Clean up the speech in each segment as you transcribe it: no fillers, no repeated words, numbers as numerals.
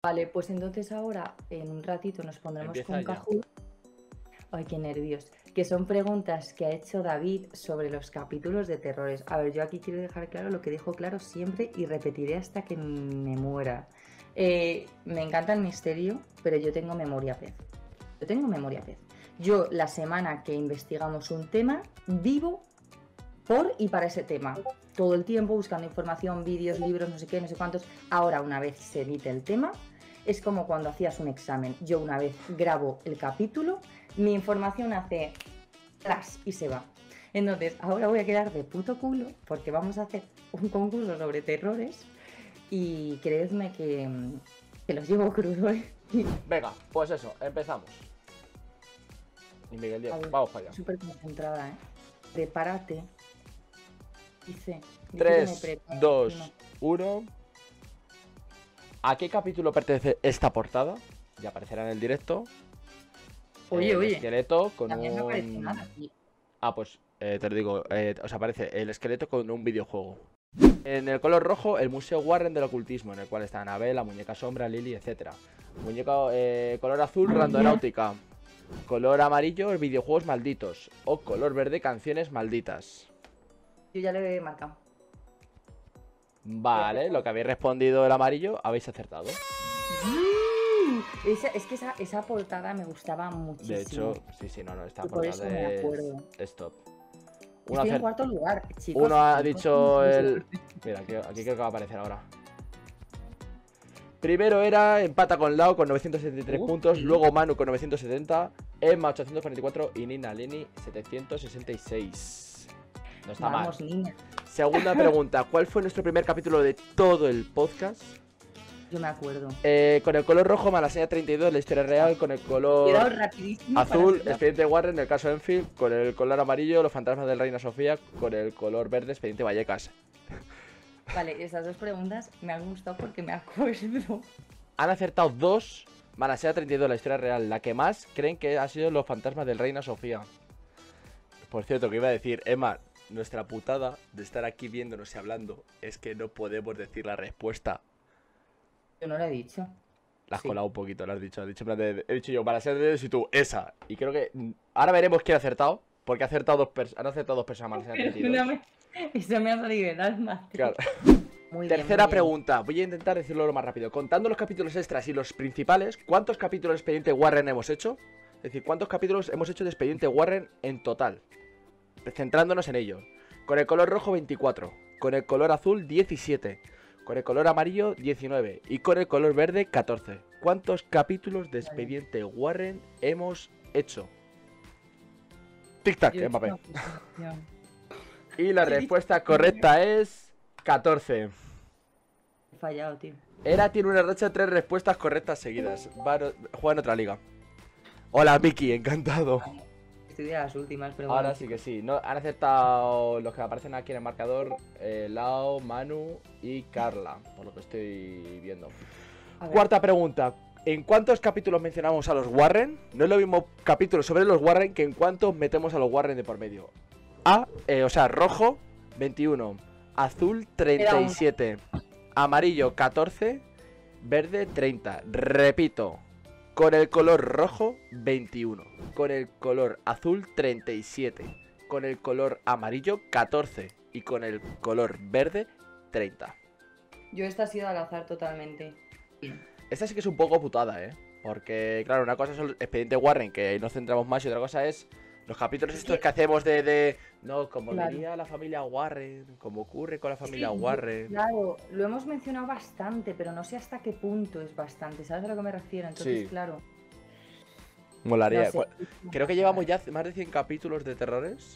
Vale, pues entonces ahora en un ratito nos pondremos Empieza con ya. Kahoot. Ay, qué nervios. Que son preguntas que ha hecho David sobre los capítulos de terrores. A ver, yo aquí quiero dejar claro lo que dejo claro siempre y repetiré hasta que me muera. Me encanta el misterio, pero yo tengo memoria pez. Yo tengo memoria pez. Yo, la semana que investigamos un tema, vivo por y para ese tema. Todo el tiempo buscando información, vídeos, libros, no sé qué, no sé cuántos. Ahora, una vez se emite el tema, es como cuando hacías un examen. Yo una vez grabo el capítulo, mi información hace tras y se va. Entonces, ahora voy a quedar de puto culo porque vamos a hacer un concurso sobre terrores y creedme que los llevo crudo, ¿eh? Venga, pues eso, empezamos. Y Miguel Diego, vamos para allá. Súper concentrada, ¿eh? Prepárate. Dice 3, 2, 1. ¿A qué capítulo pertenece esta portada? Ya aparecerá en el directo. Oye, el esqueleto con también no aparece un... nada aquí. Ah, pues te lo digo, os aparece el esqueleto con un videojuego. En el color rojo, el Museo Warren del Ocultismo, en el cual está Annabelle, la muñeca sombra, Lily, etc. Muñeca color azul, randonáutica. Color amarillo, videojuegos malditos. O color verde, canciones malditas. Yo ya lo he marcado. Vale, lo que habéis respondido el amarillo, habéis acertado. Es que esa portada me gustaba muchísimo. De hecho, sí, no, esta por eso portada me acuerdo. es top. Estoy en cuarto lugar, chicos. Uno ha dicho el... Mira, aquí creo que va a aparecer ahora. Primero era empata con Lau con 973 puntos, luego Manu con 970, Emma 844 y Nina Lini 766. No está mal. Niña. Segunda pregunta, ¿cuál fue nuestro primer capítulo de todo el podcast? Yo me acuerdo. Con el color rojo, Malaseña 32, la historia real. Con el color azul, Expediente Warren, el caso Enfield. Con el color amarillo, los fantasmas del Reina Sofía. Con el color verde, Expediente Vallecas. Vale, esas dos preguntas me han gustado porque me acuerdo. Han acertado dos. Malaseña 32, la historia real. La que más creen que ha sido los fantasmas del Reina Sofía. Por cierto, que iba a decir, Emma, nuestra putada de estar aquí viéndonos y hablando es que no podemos decir la respuesta. Yo no lo he dicho. La has colado un poquito, lo has dicho. He dicho yo, Malaseña 32 y tú, esa. Y creo que ahora veremos quién ha acertado. Porque han acertado dos personas, Malaseña 32. Eso me ha salido del alma. Claro. Tercera pregunta, voy a intentar decirlo lo más rápido. Contando los capítulos extras y los principales, ¿cuántos capítulos de Expediente Warren hemos hecho? Es decir, ¿cuántos capítulos hemos hecho de Expediente Warren en total? Centrándonos en ello. Con el color rojo 24, con el color azul 17, con el color amarillo 19 y con el color verde 14. ¿Cuántos capítulos de Expediente Warren hemos hecho? Tic-tac, Mbappé. Y la respuesta correcta es 14. He fallado, tío. Tiene una racha de 3 respuestas correctas seguidas. Juega en otra liga. Hola, Miki, encantado. Estoy de las últimas, pero ahora sí que sí. No, han aceptado los que aparecen aquí en el marcador: Lau, Manu y Carla, por lo que estoy viendo. Cuarta pregunta. ¿En cuántos capítulos mencionamos a los Warren? No es lo mismo capítulos sobre los Warren que en cuántos metemos a los Warren de por medio. Rojo 21, azul 37, amarillo 14, verde 30. Repito, con el color rojo 21, con el color azul 37, con el color amarillo 14 y con el color verde 30. Yo esta ha sido al azar totalmente. Esta sí que es un poco putada, porque, claro, una cosa es el Expediente Warren, que nos centramos más, y otra cosa es los capítulos estos que hacemos no, como diría la familia Warren, como ocurre con la familia Warren. Claro, lo hemos mencionado bastante, pero no sé hasta qué punto es bastante, ¿sabes a lo que me refiero? Entonces, claro. Molaría. No sé. Creo que llevamos ya más de 100 capítulos de terrores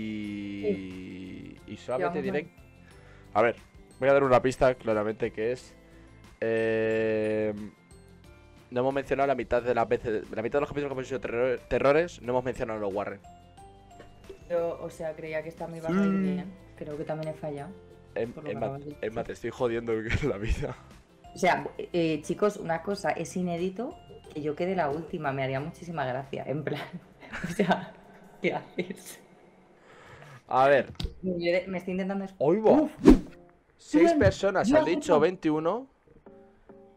y solamente diré... A ver, voy a dar una pista claramente que es... No hemos mencionado la mitad de las veces. La mitad de los capítulos que hemos hecho terrores, no hemos mencionado a los Warren. Yo, creía que esta me iba a salir bien. Creo que también he fallado. Emma, te estoy jodiendo la vida. O sea, chicos, una cosa, es inédito que yo quede la última. Me haría muchísima gracia. En plan, o sea, ¿qué haces? A ver. Me estoy intentando... ¡Oigo! 6 personas han dicho 21.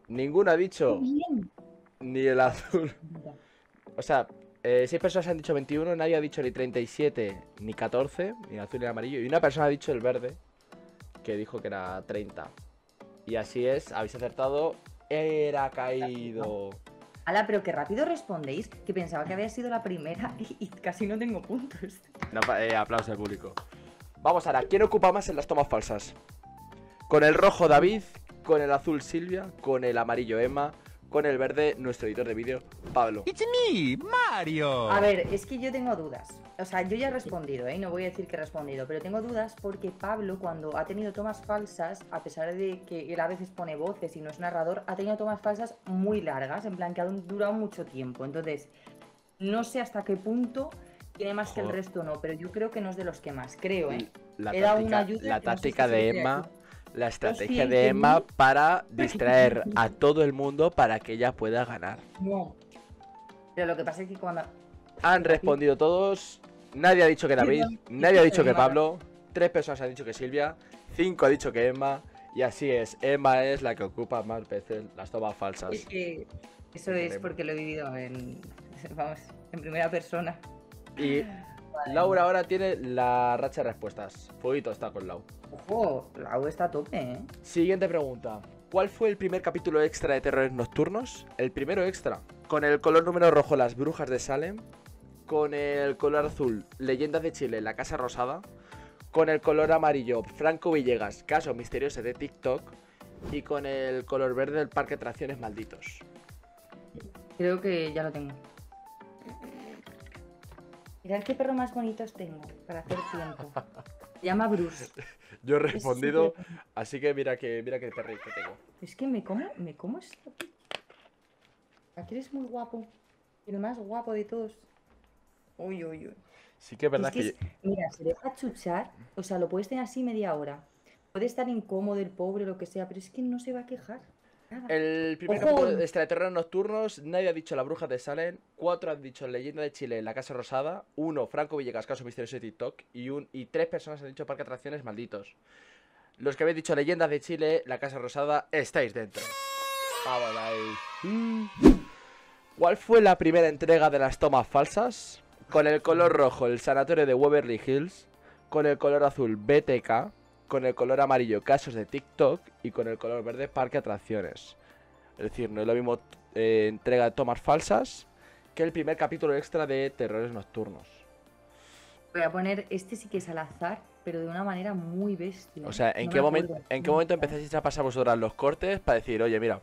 Ninguno ha dicho Bien. ni el azul. O sea, 6 personas han dicho 21, nadie ha dicho ni 37 ni 14, ni el azul ni el amarillo. Y una persona ha dicho el verde, que dijo que era 30. Y así es, habéis acertado. Era caído. Ala, pero qué rápido respondéis, que pensaba que había sido la primera y casi no tengo puntos. No, aplauso al público. Vamos ahora, ¿quién ocupa más en las tomas falsas? Con el rojo David, con el azul Silvia, con el amarillo Emma, con el verde nuestro editor de vídeo Pablo. It's me, Mario. A ver, es que yo tengo dudas. O sea, yo ya he respondido, no voy a decir que he respondido, pero tengo dudas porque Pablo, cuando ha tenido tomas falsas, a pesar de que él a veces pone voces y no es narrador, ha tenido tomas falsas muy largas, en plan que han durado mucho tiempo. Entonces, no sé hasta qué punto tiene más que el resto o no, pero yo creo que no es de los que más, creo, La táctica de Emma, la estrategia de Emma para distraer a todo el mundo para que ella pueda ganar. No. Pero lo que pasa es que cuando... Han respondido todos. Nadie ha dicho que David, nadie ha dicho que Pablo. 3 personas han dicho que Silvia, 5 ha dicho que Emma. Y así es, Emma es la que ocupa más veces las tomas falsas. Es que eso es porque lo he vivido en primera persona. Y Laura ahora tiene la racha de respuestas. Fueguito está con Lau. Ojo, Lau está a tope, Siguiente pregunta. ¿Cuál fue el primer capítulo extra de Terrores Nocturnos? El primero extra. Con el color número rojo, Las Brujas de Salem. Con el color azul, Leyendas de Chile, La Casa Rosada. Con el color amarillo, Franco Villegas, Casos Misteriosos de TikTok. Y con el color verde, el Parque de Atracciones Malditos. Creo que ya lo tengo. Mirad qué perro más bonitos tengo para hacer tiempo. Se llama Bruce. Yo he respondido, así que mira que perrito tengo. Es que me como esto aquí. Aquí eres muy guapo. El más guapo de todos. Uy, uy, uy. Sí que es verdad Mira, se deja chuchar, o sea, lo puedes tener así media hora. Puede estar incómodo el pobre, lo que sea, pero es que no se va a quejar. Nada. El primer capítulo de Extraterrenos Nocturnos, nadie ha dicho La Bruja de Salem, 4 han dicho Leyenda de Chile, La Casa Rosada, 1 Franco Villegas, Caso Misterioso de TikTok y 3 personas han dicho Parque de Atracciones Malditos. Los que habéis dicho Leyendas de Chile, La Casa Rosada, estáis dentro. Vamos ahí. ¿Cuál fue la primera entrega de las tomas falsas? Con el color rojo, el sanatorio de Waverly Hills. Con el color azul, BTK. Con el color amarillo, Casos de TikTok. Y con el color verde, Parque Atracciones. Es decir, no es lo mismo entrega de tomas falsas que el primer capítulo extra de Terrores Nocturnos. Voy a poner, este sí que es al azar, pero de una manera muy bestia. O sea, ¿en qué momento empezáis a pasar vosotras los cortes para decir, oye, mira,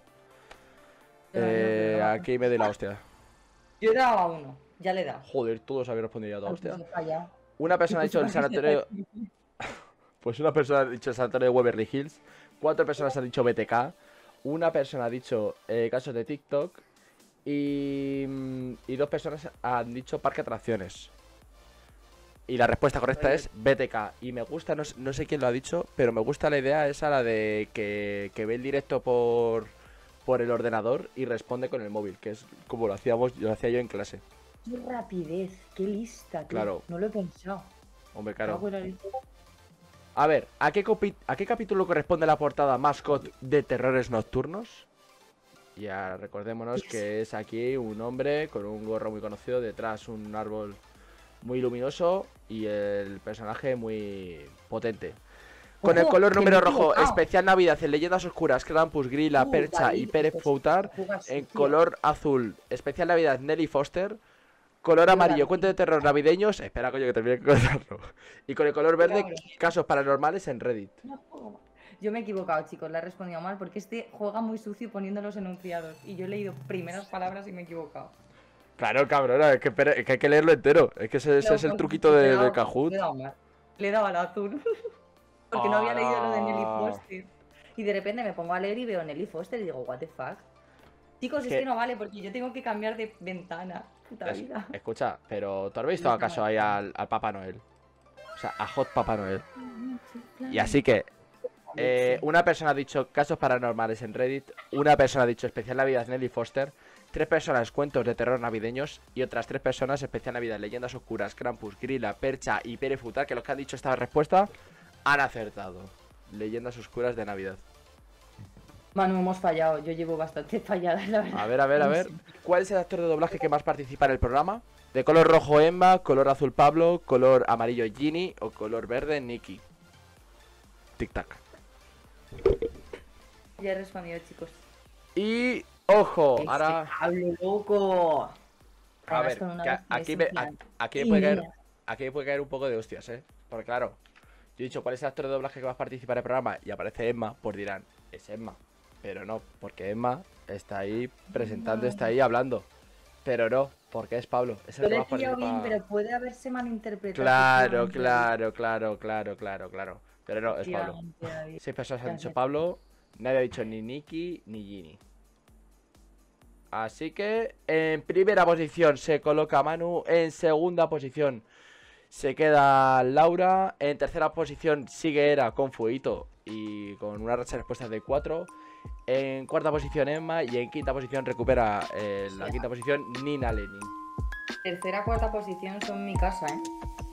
aquí me doy la hostia? Yo he dado a uno, ya le he dado. Joder, todos habéis respondido ya a la hostia. Pues Una persona ha dicho el sanatorio... Pues una persona ha dicho el sanatorio de Waverly Hills. 4 personas han dicho BTK. Una persona ha dicho Casos de TikTok. Y 2 personas han dicho Parque Atracciones. Y la respuesta correcta es BTK. Y me gusta, no sé quién lo ha dicho, pero me gusta la idea esa, la de que ve el directo por el ordenador y responde con el móvil, que es como lo hacía yo en clase. Qué rapidez, qué lista, tío. Claro. No lo he pensado. Hombre, claro. A ver, ¿a qué capítulo corresponde la portada mascot de Terrores Nocturnos? Ya recordémonos que es aquí un hombre con un gorro muy conocido, detrás un árbol muy luminoso y el personaje muy potente. Con el color número rojo, especial Navidad en Leyendas Oscuras, Krampus, Grilla, Percha y Pérez Foutar. En color azul, especial Navidad Nelly Foster. Color amarillo, cuento de terror navideños. Espera, coño, que termine de contarlo. Y con el color verde, casos paranormales en Reddit. Yo me he equivocado, chicos, le he respondido mal porque este juega muy sucio poniendo los enunciados. Y yo he leído primeras palabras y me he equivocado. Claro, cabrón, es que hay que leerlo entero. Es que ese es el truquito de Kahoot. Le he dado al azul. Porque no había leído lo de Nelly Foster. Y de repente me pongo a leer y veo Nelly Foster y digo, what the fuck. Chicos, es que no vale porque yo tengo que cambiar de ventana. Puta vida. Escucha, pero ¿tú has visto acaso ahí al Papá Noel? O sea, a Hot Papá Noel. Y así que una persona ha dicho casos paranormales en Reddit. Una persona ha dicho especial Navidad Nelly Foster. 3 personas cuentos de terror navideños. Y otras 3 personas especial Navidad Leyendas Oscuras, Krampus, Grilla, Percha y Pérez Foutar. Que los que han dicho esta respuesta han acertado. Leyendas Oscuras de Navidad. Manu, hemos fallado. Yo llevo bastante fallada, la verdad. A ver. ¿Cuál es el actor de doblaje que más participa en el programa? ¿De color rojo Emma, color azul Pablo, color amarillo Ginny o color verde Nikki? Tic-tac. Ya he respondido, chicos. Y, ojo, ahora... ¡Hable, loco! A ver, aquí me puede caer un poco de hostias, ¿eh? Porque claro, yo he dicho cuál es el actor de doblaje que va a participar en el programa y aparece Emma, pues dirán, es Emma. Pero no, porque Emma está ahí presentando, está ahí hablando. Pero no, porque es Pablo, es el que va a participar. Bien, pero puede haberse malinterpretado. Claro. Pero no, es Pablo. 6 personas han dicho Pablo, nadie ha dicho ni Nikki ni Ginny. Así que en primera posición se coloca Manu, en segunda posición se queda Laura, en tercera posición sigue Era con Fueguito y con una racha de respuestas de 4, en cuarta posición Emma y en quinta posición recupera la quinta posición Nina Lenin. Tercera, cuarta posición son mi casa, ¿eh?